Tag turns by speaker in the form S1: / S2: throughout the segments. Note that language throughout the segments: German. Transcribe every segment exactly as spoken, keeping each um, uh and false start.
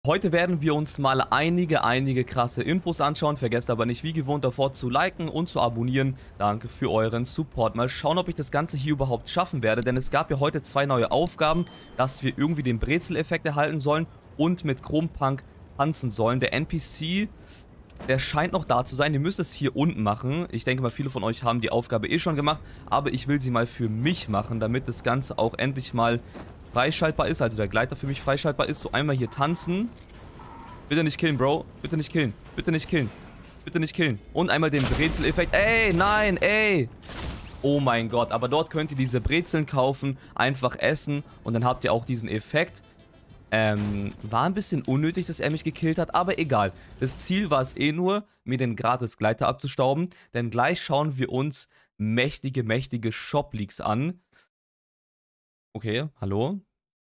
S1: Heute werden wir uns mal einige, einige krasse Infos anschauen. Vergesst aber nicht, wie gewohnt, davor zu liken und zu abonnieren. Danke für euren Support. Mal schauen, ob ich das Ganze hier überhaupt schaffen werde, denn es gab ja heute zwei neue Aufgaben, dass wir irgendwie den Brezel-Effekt erhalten sollen und mit Chrompunk tanzen sollen. Der N P C, der scheint noch da zu sein. Ihr müsst es hier unten machen. Ich denke mal, viele von euch haben die Aufgabe eh schon gemacht, aber ich will sie mal für mich machen, damit das Ganze auch endlich mal freischaltbar ist, also der Gleiter für mich freischaltbar ist. So einmal hier tanzen. Bitte nicht killen, Bro. Bitte nicht killen. Bitte nicht killen. Bitte nicht killen. Und einmal den Brezel-Effekt. Ey, nein, ey. Oh mein Gott, aber dort könnt ihr diese Brezeln kaufen, einfach essen und dann habt ihr auch diesen Effekt. Ähm, war ein bisschen unnötig, dass er mich gekillt hat, aber egal. Das Ziel war es eh nur, mir den gratis Gleiter abzustauben, denn gleich schauen wir uns mächtige, mächtige Shop-Leaks an. Okay, hallo?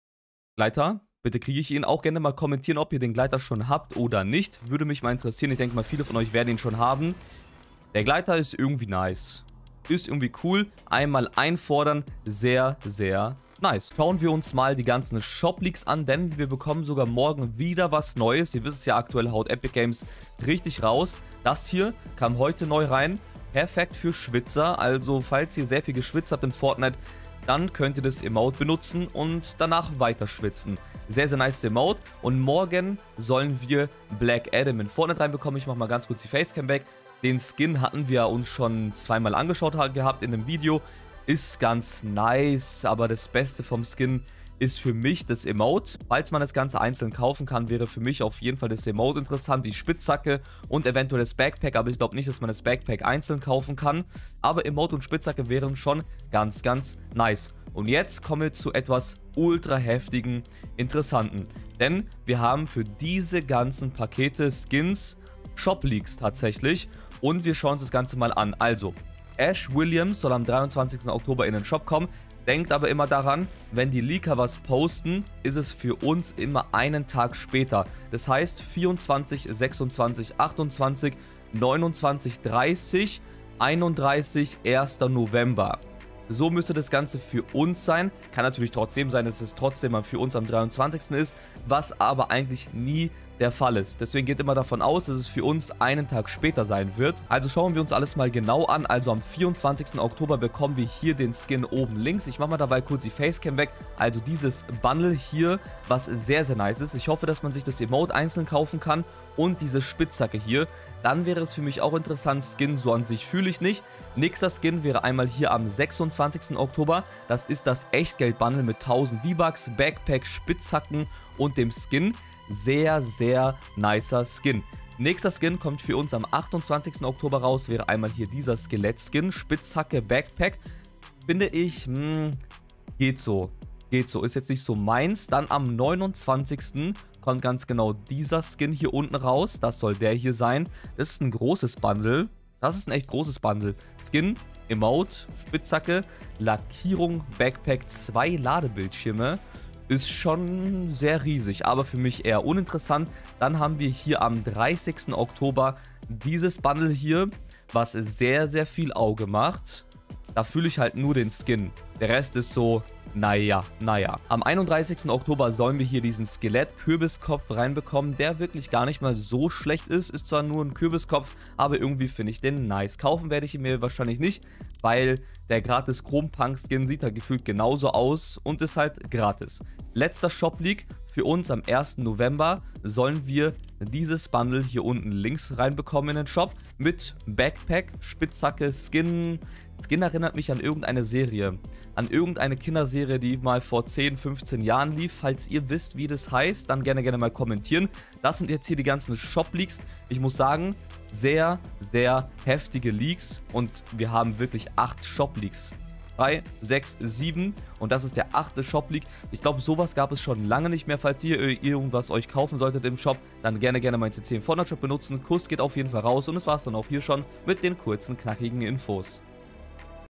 S1: Gleiter? Bitte kriege ich ihn auch gerne mal kommentieren, ob ihr den Gleiter schon habt oder nicht. Würde mich mal interessieren. Ich denke mal, viele von euch werden ihn schon haben. Der Gleiter ist irgendwie nice. Ist irgendwie cool. Einmal einfordern. Sehr, sehr nice. Schauen wir uns mal die ganzen Shop-Leaks an, denn wir bekommen sogar morgen wieder was Neues. Ihr wisst es ja, aktuell haut Epic Games richtig raus. Das hier kam heute neu rein. Perfekt für Schwitzer. Also, falls ihr sehr viel geschwitzt habt in Fortnite, dann könnt ihr das Emote benutzen und danach weiter schwitzen. Sehr, sehr nice Emote. Und morgen sollen wir Black Adam in Fortnite reinbekommen. Ich mache mal ganz kurz die Facecam weg. Den Skin hatten wir uns schon zweimal angeschaut gehabt in dem Video. Ist ganz nice, aber das Beste vom Skin ist für mich das Emote. Falls man das Ganze einzeln kaufen kann, wäre für mich auf jeden Fall das Emote interessant, die Spitzhacke und eventuell das Backpack, aber ich glaube nicht, dass man das Backpack einzeln kaufen kann. Aber Emote und Spitzhacke wären schon ganz, ganz nice. Und jetzt kommen wir zu etwas ultra heftigen, interessanten. Denn wir haben für diese ganzen Pakete Skins Shop-Leaks tatsächlich und wir schauen uns das Ganze mal an. Also, Ash Williams soll am dreiundzwanzigsten Oktober in den Shop kommen. Denkt aber immer daran, wenn die Leaker was posten, ist es für uns immer einen Tag später. Das heißt vierundzwanzig, sechsundzwanzig, achtundzwanzig, neunundzwanzig, dreißig, einunddreißig, erster November. So müsste das Ganze für uns sein. Kann natürlich trotzdem sein, dass es trotzdem für uns am dreiundzwanzigsten ist, was aber eigentlich nie der Fall ist. Deswegen geht immer davon aus, dass es für uns einen Tag später sein wird. Also schauen wir uns alles mal genau an. Also am vierundzwanzigsten Oktober bekommen wir hier den Skin oben links. Ich mache mal dabei kurz die Facecam weg. Also dieses Bundle hier, was sehr, sehr nice ist. Ich hoffe, dass man sich das Emote einzeln kaufen kann und diese Spitzhacke hier. Dann wäre es für mich auch interessant. Skin so an sich fühle ich nicht. Nächster Skin wäre einmal hier am sechsundzwanzigsten Oktober. Das ist das Echtgeld-Bundle mit tausend V-Bucks, Backpack, Spitzhacken und dem Skin. Sehr, sehr nicer Skin. Nächster Skin kommt für uns am achtundzwanzigsten Oktober raus. Wäre einmal hier dieser Skelett-Skin. Spitzhacke, Backpack. Finde ich, mh, geht so. Geht so. Ist jetzt nicht so meins. Dann am neunundzwanzigsten kommt ganz genau dieser Skin hier unten raus. Das soll der hier sein. Das ist ein großes Bundle. Das ist ein echt großes Bundle. Skin, Emote, Spitzhacke, Lackierung, Backpack, zwei Ladebildschirme. Ist schon sehr riesig, aber für mich eher uninteressant. Dann haben wir hier am dreißigsten Oktober dieses Bundle hier, was sehr, sehr viel Auge macht. Da fühle ich halt nur den Skin. Der Rest ist so, naja, naja. Am einunddreißigsten Oktober sollen wir hier diesen Skelett-Kürbiskopf reinbekommen, der wirklich gar nicht mal so schlecht ist. Ist zwar nur ein Kürbiskopf, aber irgendwie finde ich den nice. Kaufen werde ich ihn mir wahrscheinlich nicht, weil der gratis Chrompunk-Skin sieht halt gefühlt genauso aus und ist halt gratis. Letzter Shop-Leak. Für uns am ersten November sollen wir dieses Bundle hier unten links reinbekommen in den Shop mit Backpack, Spitzhacke, Skin. Skin erinnert mich an irgendeine Serie, an irgendeine Kinderserie, die mal vor zehn, fünfzehn Jahren lief. Falls ihr wisst, wie das heißt, dann gerne, gerne mal kommentieren. Das sind jetzt hier die ganzen Shop-Leaks. Ich muss sagen, sehr, sehr heftige Leaks und wir haben wirklich acht Shop-Leaks. drei, sechs, sieben und das ist der achte Shop-Leak. Ich glaube, sowas gab es schon lange nicht mehr. Falls ihr irgendwas euch kaufen solltet im Shop, dann gerne, gerne mein C C im Fortnite-Shop benutzen. Kuss geht auf jeden Fall raus und das war es dann auch hier schon mit den kurzen, knackigen Infos.